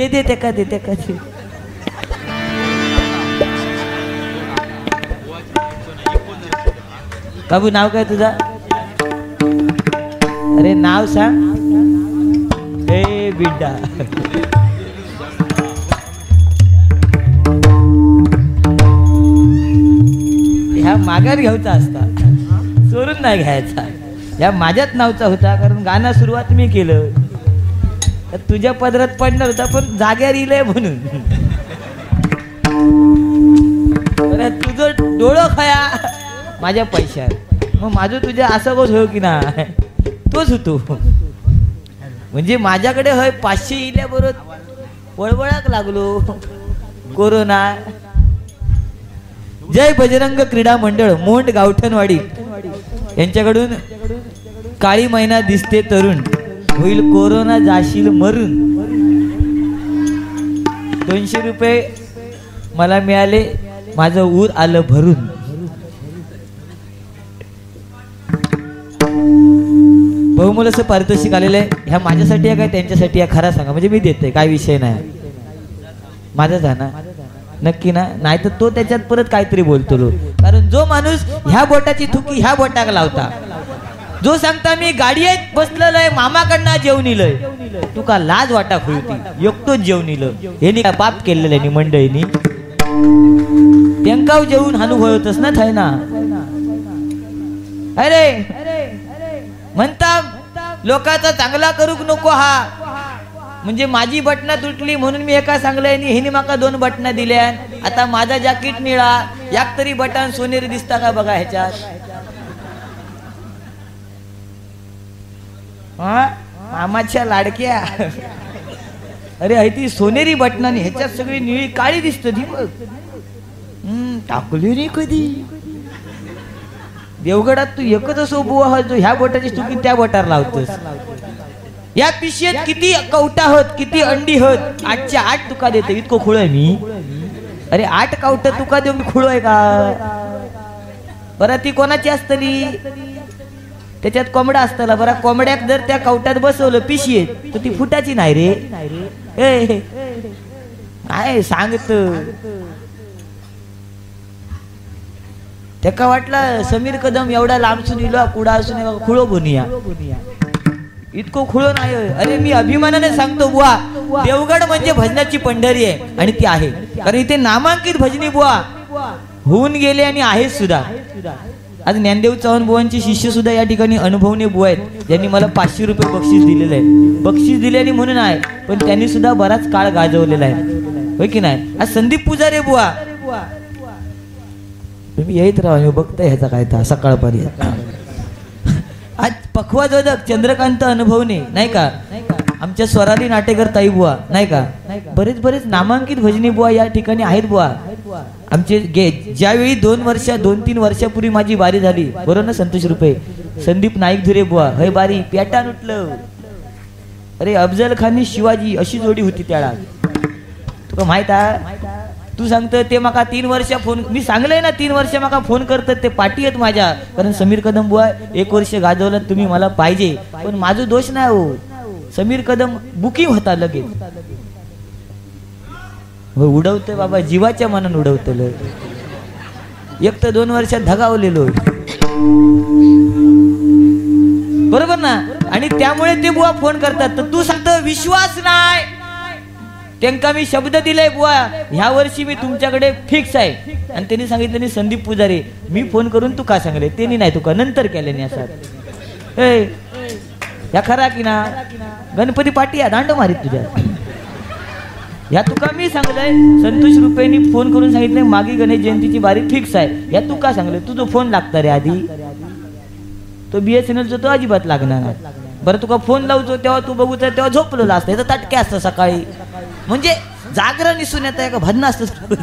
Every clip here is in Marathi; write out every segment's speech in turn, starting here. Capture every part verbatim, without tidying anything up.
दे दे ते का दे ते का दे. बाबू नाव काय तुझा? अरे नाव सांग. ए बिड्डा ह्या माघार घ्यायचा असता, चोरून नाही घ्यायचा. या माझ्याच नावचा होता कारण गाणं सुरुवात मी केलं. तुझ्या पदरात पडणार होता पण जाग्यावर इलय म्हणून. तुझं डोळं खया माझ्या पैशात, मग माझं तुझ्या असं गोष्ट हो की ना तोच होतो. म्हणजे माझ्याकडे हय पाचशे इल्याबरोबर वळवळाक लागलो कोरोना. जय बजरंग क्रीडा मंडळ मोंड गावठणवाडी यांच्याकडून काळी महिना दिसते तरुण, होईल कोरोना जाशील मरून. दोनशे रुपये मला मिळाले, माझं ऊर आलं भरून. बहुमोल असं पारितोषिक आलेलं आहे. ह्या माझ्यासाठी आहे काय त्यांच्यासाठी आहे खरा सांगा, म्हणजे मी देते, काय विषय नाही. माझाच आहे ना नक्की ना? नाही तर तो त्याच्यात परत काहीतरी बोलतो लो. कारण जो माणूस ह्या बोटाची थुकी ह्या बोटाक लावता, जो सांगता मी गाडीत बसलेलं आहे मामाकडनं जेवण इलय, तुका लाज वाटा खुलती एकटोच जेवण इलं. यांनी काय पाप केलेलं आहे मंडळीनी, त्यांकाव जेवून अनुभवतच ना थाय ना. अरे म्हणता लोकांचा चांगला करूक नको हा, म्हणजे माझी बटना तुटली म्हणून मी एका सांगलंय आणि हिने माका दोन बटना दिल्या. आता माझा जॅकेट निळा, याक तरी बटन सोनेरी दिसता का बघा ह्याच्यात. हा मामाच्या लाडक्या. अरे आहे ती सोनेरी बटनाने, ह्याच्यात सगळी निळी काळी दिसत ती. मग हम्म टाकली रे कधी देवगडात तू एकच असो बुवा जो ह्या बोटाची चुकी त्या बोटावर लावतोस. या पिशेत किती कवटा होत, किती अंडी होत, आठच्या आठ तुका देते इतकं खुळ आहे मी. अरे आठ कवट तुका देऊ मी खुळ आहे का? बरं ती कोणाची असतली? त्याच्यात कोंबडा असतला. बरं कोंबड्याक जर त्या कवटात बसवलं पिशेत तर ती फुटाची नाही रे. ए काय सांगत त्याका वाटलं समीर कदम एवढा लांबसून इलो कुडा असून खुळो बुनिया, इतकं खुळो नाही. अरे मी अभिमानाने सांगतो बुवा, देवगड म्हणजे भजनाची पंढरी आहे आणि ती आहे. कारण इथे नामांकित भजनी बुवा होऊन गेले आणि आहेत सुद्धा. आज ज्ञानदेव चव्हाण बुवांचे शिष्य सुद्धा या ठिकाणी अनुभवने बुवा आहेत, ज्यांनी मला पाचशे रुपये बक्षीस दिलेलं आहे. बक्षीस दिल्याने म्हणून आहे, पण त्यांनी सुद्धा बराच काळ गाजवलेला आहे, होय की नाही. आज संदीप पुजारे बुवा तुम्ही येत राहा, बघताय ह्याचा काय था सकाळपर्यंत. आज पखवाजोदक चंद्रकांत अनुभवने नाही का, आमच्या स्वराली नाटेकर ताई बुवा नाही का, बरेच बरेच नामांकित भजनी बुवा या ठिकाणी आहेत बुवा. आमचे गे ज्यावेळी दोन वर्ष दोन तीन वर्षापूर्वी माझी बारी झाली बरोबर ना संतोष रुपये, संदीप नाईक धुरे बुवा हय बारी पेटान उठलं. अरे अफजल खानी शिवाजी अशी जोडी होती त्याला, तुका माहित आहे? तू सांगत ते माका तीन वर्ष फोन, मी सांगलंय ना तीन वर्ष माका फोन करतात ते पाठी आहेत माझ्या. कारण समीर कदम बुवा एक वर्ष गाजवलं तुम्ही मला पाहिजे, पण माझं दोष नाही हो. समीर कदम बुकिंग होता लगेच. हो उडवतोय बाबा, जीवाच्या मनानं उडवतलं. एक तर दोन वर्षात धगावलेलो बरोबर ना, आणि त्यामुळे ते बुवा फोन करतात. तर तू सांगतो विश्वास नाही, त्यांना मी शब्द दिलाय बुवा ह्या वर्षी मी तुमच्याकडे फिक्स आहे. आणि त्यांनी सांगितलं संदीप पुजारी मी फोन करून तू का सांगले, त्यांनी नाही तुका नंतर केल्याने असं. ए या खरा की ना गणपती पाटी या दांड मारीत तुझ्या या तुका मी सांगलंय. संतोष रुपयांनी फोन करून सांगितलंय मागे गणेश जयंतीची बारी फिक्स आहे. या तू का सांगले, तुझा फोन लागता रे आधी, तो बीएसएनएलचा तो अजिबात लागणार नाही. बरं तुका फोन लावतो तेव्हा तू बघू तेव्हा झोपलेला असतं, याचं तटके असतं सकाळी. म्हणजे जागरण दिसून येतं का भजन असतं.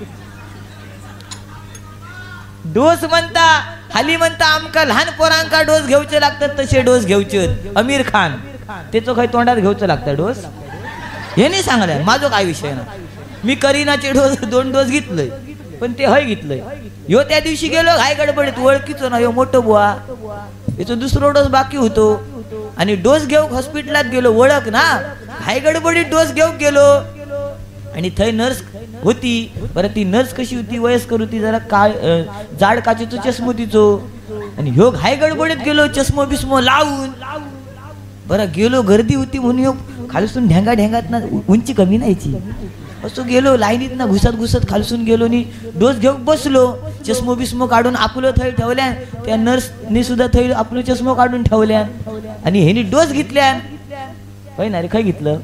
डोस म्हणता हाली म्हणता आमका लहान पोरांका डोस घेऊचे लागतात तसे डोस घेऊचे. आमिर खान त्याचं काही तोंडात घेऊचं लागतं डोस, हे नाही सांगलंय. माझं काय विषय ना, मी करीनाचे डोस दोन डोस घेतलंय पण ते हय घेतलंय. यो त्या दिवशी गेलो हाय गडबडीत ओळखीचो ना यो मोठं बुवा, याचा दुसरा डोस बाकी होतो आणि डोस घेऊ हॉस्पिटलात गेलो ओळख ना घाई गडबडीत डोस घेऊन गेलो आणि थंय नर्स होती. बरं ती नर्स कशी होती, वयस्कर होती, जरा काय जाड काचेचो चष्मो तिचो. आणि ह्यो घाई गडबडीत गेलो चष्मो बिस्मो लावून. बरं गेलो, गर्दी होती म्हणून ह्यो खालसून ढेंगा ढेंगात ना, उंची कमी नाहीची, असं गेलो लाईनीत ना घुसत घुसत खालसून गेलो नि डोस घेऊन बसलो. चष्मो बिस्मो काढून आपलं थंय ठेवल्या. त्या नर्सनी सुद्धा थंय आपलं चष्मो काढून ठेवल्या आणि ह्यानी डोस घेतल्या. होय ना रे, काय घेतलं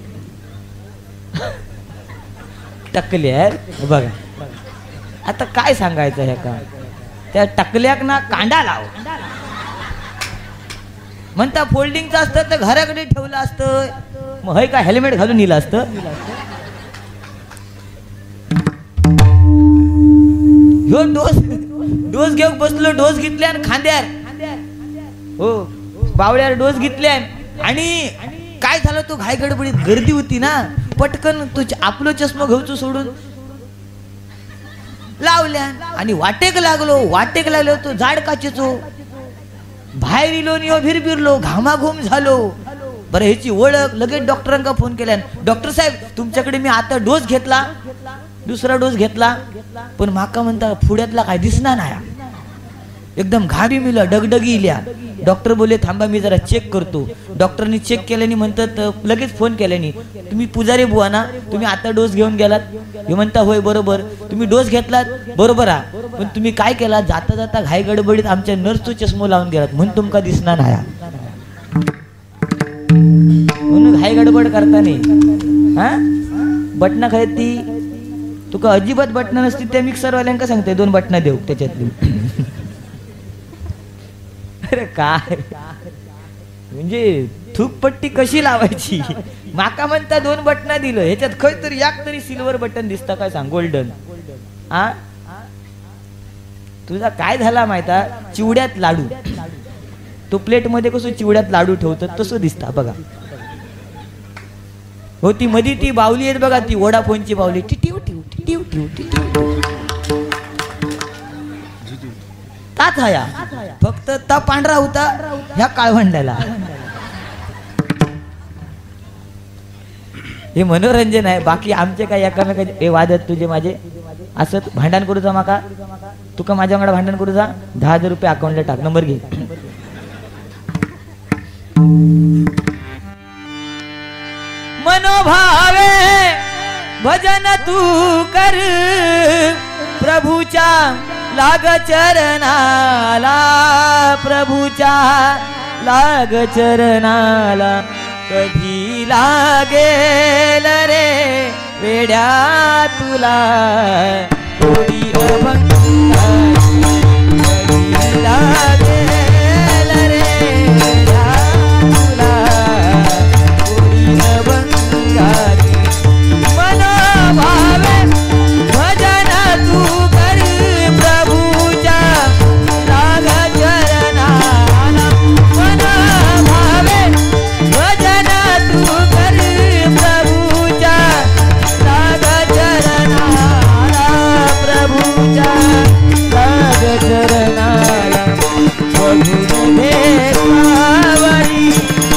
टकल्या. बघा आता काय सांगायचं ह्या का, त्या टकल्याक ना कांदा लाव म्हणता. फोल्डिंगचं असतं तर घराकडे ठेवलं असतं, मग हय का हेल्मेट घालून नेलं असतं. ह्यो डोस डोस घेऊन बसलो, डोस घेतल्या खांद्यार. हो बावळ्यावर डोस घेतल्या. आणि काय झालं, तो घाई गडबडीत गर्दी होती ना, पटकन तो आपलं चष्मा घेऊचो सोडून लावल्या आणि वाटेक लागलो. वाटेक लागलो तो जाड काचेचो. बाहेर इलो नि भिरभिरलो, घामाघूम झालो. बरं ह्याची ओळख लगेच डॉक्टरांका फोन केल्या. डॉक्टर साहेब तुमच्याकडे मी आता डोस घेतला, दुसरा डोस घेतला, पण माका म्हणता पुढ्यातला काय दिसना नाही, एकदम घाबी मिला डगडगी इल्या. डॉक्टर बोलले थांबा मी जरा चेक करतो. डॉक्टरनी चेक केल्याने म्हणतात लगेच फोन केल्याने, तुम्ही पुजारी बुवा ना, तुम्ही आता डोस घेऊन गेलात. हे म्हणता होय बरोबर, तुम्ही डोस घेतलात बरोबर हा, पण तुम्ही काय केला, जाता जाता घाई गडबडीत आमच्या नर्सचो चष्मो लावून गेलात म्हणून तुमका दिसना नाही. म्हणून घाई गडबड करताना हा बटना खायत ती तुका अजिबात बटना नसती. त्या मिक्सरवाल्यांका सांगते दोन बटना देऊ त्याच्यातली. अरे काय म्हणजे थूकपट्टी कशी लावायची, माका म्हणता दोन बटना दिलं, ह्याच्यात खय तरी एक तरी सिल्वर बटन दिसता काय सांग, गोल्डन. आ तुझा काय झाला माहिता, चिवड्यात लाडू, तो प्लेट मध्ये कसं चिवड्यात लाडू ठेवतात तसं दिसता बघा. हो ती मधी ती बावली आहेत बघा, ती वोडाफोनची बावली, टिटिव टिव टिटिव टिव टिटिव ताच हाया, फक्त ता पांढरा होता ह्या काळवंड्याला. हे मनोरंजन आहे, बाकी आमचे काय एकामेकाचे वादत तुझे माझे असं भांडण करूचा. माका तुका माझ्या वांगडा भांडण करूचा, दहा हजार रुपये अकाउंटला टाक, नंबर घे. मनोभावे भजन तू कर, प्रभूच्या लाग चरणाला, प्रभूच्या लाग चरणाला. कधी लागेल रे वेड्या तुला थोडी अभंगाची, कधी लागेल रे वेड्या तुला थोडी अभंगाची. मनोभावे भजन तू कर, प्रभूच्या लाग चरणाला. मनोभावे भजन तू कर, प्रभूच्या लाग चरणाला, प्रभूच्या लाग चरणाला. प्रभूने पावरी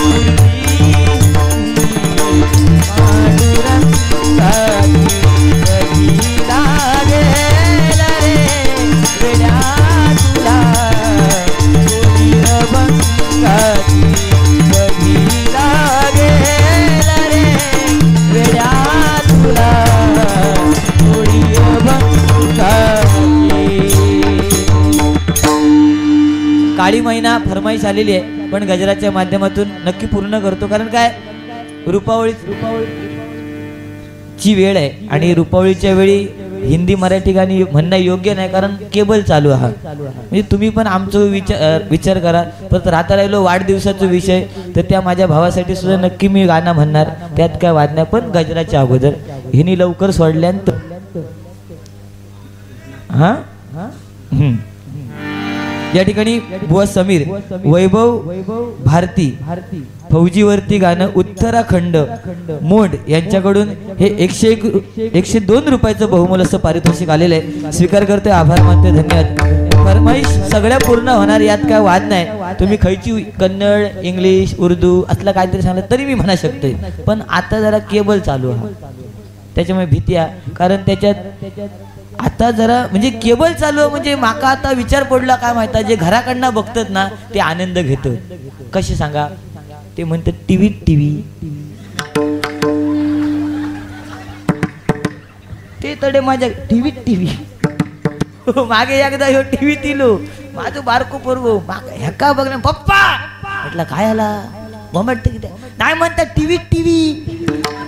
काळी महिना फरमाईश आलेली आहे, पण गजराच्या माध्यमातून नक्की पूर्ण करतो. कारण काय रुपावळी ची वेळ आहे आणि रुपावळीच्या वेळी हिंदी मराठी गाणी म्हणणं योग्य नाही, कारण केबल चालू आहे. म्हणजे तुम्ही पण आमचं विचार विचार करा. परत राहता राहिलो वाढदिवसाचा विषय, तर त्या माझ्या भावासाठी सुद्धा नक्की मी गाणं म्हणणार, त्यात काय वाद नाही. पण गजराच्या अगोदर हिनी लवकर सोडल्यानंतर हा हम्म या ठिकाणी बुवा समीर, वैभव भारती, फौजीवरती गाणं उत्तराखंड मोड यांच्याकडून हे एकशे एक एकशे दोन रुपयाचं बहुमोल असं पारितोषिक आलेलं आहे. स्वीकार करतोय, आभार मानतोय, धन्यवाद. फरमाईश सगळ्या पूर्ण होणार, यात काय वाद नाही. तुम्ही खयची कन्नड, इंग्लिश, उर्दू असलं काहीतरी सांगलं तरी मी म्हणा शकते. पण आता जरा केबल चालू आहे, त्याच्यामुळे भीती आहे. कारण त्याच्यात आता जरा म्हणजे केबल चालू म्हणजे माका आता विचार पडला काय माहिती, जे घराकडनं बघतात ना ते आनंद घेतात. कसे सांगा, ते म्हणतात टीव्ही टीव्ही ते तडे माझ्या टीव्ही टीव्ही मागे एकदा ह्यो टीव्ही दिलो माझं बारको पोरगो ह्याका बघ पप्पा म्हटलं काय आला मोमेंट नाही म्हणतात टीव्ही टीव्ही.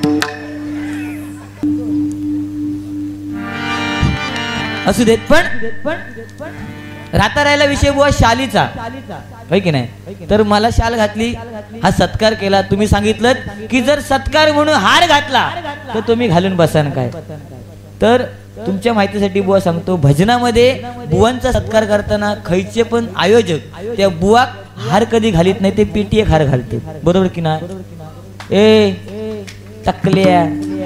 असू देत, पण राहता राहिला विषय बुवा शालीचा होय की नाही. तर मला शाल घातली, हा सत्कार केला. तुम्ही सांगितलं की जर सत्कार म्हणून हार घातला तर तुम्ही घालून बसान काय. तर तुमच्या माहितीसाठी बुवा सांगतो, भजनामध्ये बुवांचा सत्कार करताना खैचे पण आयोजक त्या बुवा हार कधी घालीत नाही, ते पेटी एक हार घालते. बरोबर की ना. ए टकल्या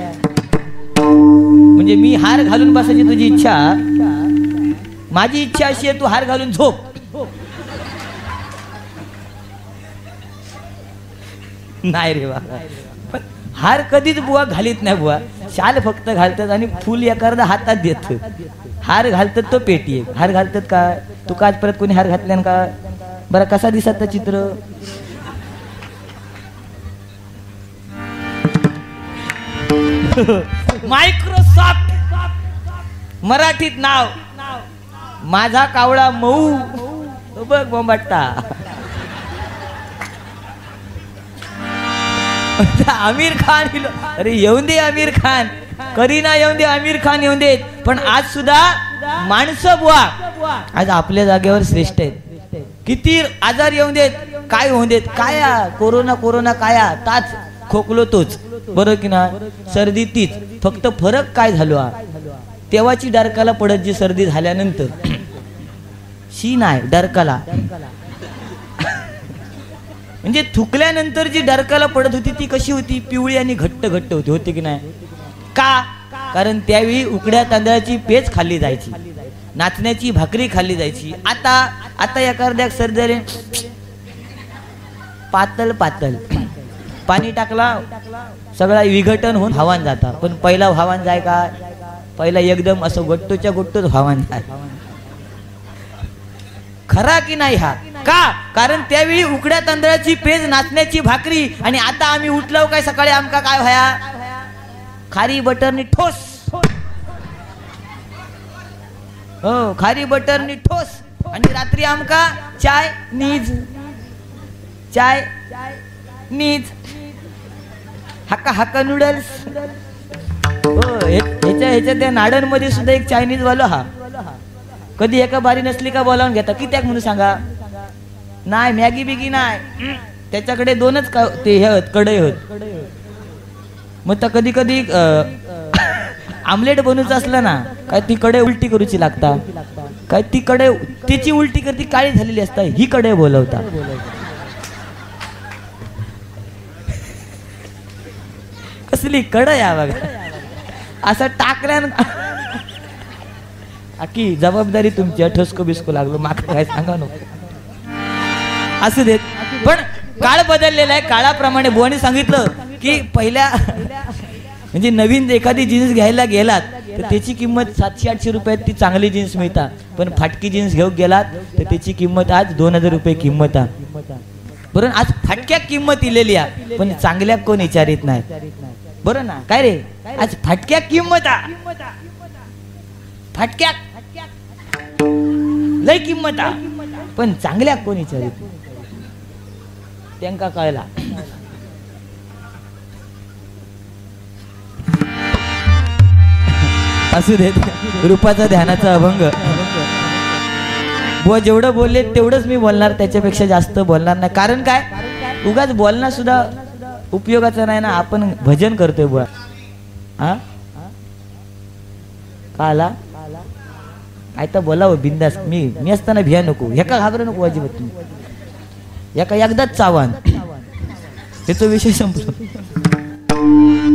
म्हणजे मी हार घालून बसायची तुझी इच्छा, माझी इच्छा अशी आहे तू हार घालून झोप. नाही रे बा, हार कधीच बुवा घालीत नाही. बुवा शाल फक्त घालतात आणि फुल एखादा हातात देत. हार घालतात तो पेटी एक हार घालतात का. तू का आज परत कोणी हार घातल्यान का बरं. कसा दिसत चित्र. मायक्रोसॉफ्ट मराठीत नाव माझा कावळा मऊ बघ बोंबाटा. आमिर खान, अरे येऊन दे आमिर खान, करीना येऊन दे, आमिर खान येऊन देत, पण आज सुद्धा माणसं बुवा आज आपल्या जागेवर श्रेष्ठ आहेत. किती आजार येऊन देत, काय होऊन देत, काय कोरोना कोरोना काय ताच खोकलो तोच. बरोबर की ना. सर्दी तीच, फक्त फरक काय झालो हा, तेव्हाची डरकाला पडत जी सर्दी झाल्यानंतर शी नाही डरकाला म्हणजे थुकल्यानंतर जी डरकाला पडत होती ती कशी होती, पिवळी आणि घट्ट घट्ट होती. होती की नाही. का, कारण त्यावेळी उकड्या तांदळाची पेज खाल्ली जायची, नाचण्याची भाकरी खाल्ली जायची. आता आता एखाद्या सर्दी पातळ पातळ पाणी टाकला सगळा विघटन होऊन हवान जाता. पण पहिला हवान जाय का, पहिला एकदम असं गोट्टोच्या गोट्टोच हवान जाय. खरा की नाही हा. का, कारण त्यावेळी उकड्या तांदळाची पेज, नाचण्याची भाकरी, आणि आता आम्ही उठलो काय सकाळी आमका काय व्हाया, खारी बटरनी ठोस. हो खारी बटरनी ठोस. आणि रात्री आमका Chinese, Chinese, hakka hakka noodles. हो ह्याच्या ह्याच्या त्या नाडनमध्ये सुद्धा एक चायनीज वाला हा कधी एका बारी नसली का बोलावून घेता की त्याक म्हणून सांगा. नाही मॅगी बिगी नाही, त्याच्याकडे दोनच का ते हे कढई होत. मग तर कधी कधी आमलेट बनवायचं असलं ना काय ती कढई उलटी करूची लागता, काय ती कढई तिची उलटी करती काळी झालेली असता, ही कढई बोलवता. कसली कढई या बघा, असं टाकल्या आकी जबाबदारी तुमची. ठसको बिस्को लागलो माका काय सांगा नको. असू देत, पण काळ बदललेला आहे. काळाप्रमाणे बुवाने सांगितलं की पहिल्या म्हणजे नवीन एखादी जीन्स घ्यायला गेलात तर त्याची किंमत सातशे आठशे रुपयात ती चांगली जीन्स मिळतात. पण फाटकी जीन्स घेऊन गेलात तर त्याची किंमत आज दोन हजार रुपये किंमत आहे. बरोबर, आज फाटक्या किंमत इलेली आहे पण चांगल्या कोण विचारित नाही. बरोबर ना. काय रे, आज फाटक्या किंमत आ फाटक्या लय किंमत आ पण चांगल्या कोण विचारित त्यांका कळला. असू देत, रूपाचा ध्यानाचा अभंग. बुवा जेवढं बोलले तेवढंच मी बोलणार, त्याच्यापेक्षा जास्त बोलणार नाही. कारण काय, उगाच बोलणं सुद्धा उपयोगाचं नाही ना. आपण भजन करतोय बुवा. हा का आला काय तर बोलावं बिंदास. मी मी असताना भिया नको, ह्याका घाबरू नको अजिबात. तुम्ही याका एकदाच चावान, त्याचा विषय संपलो.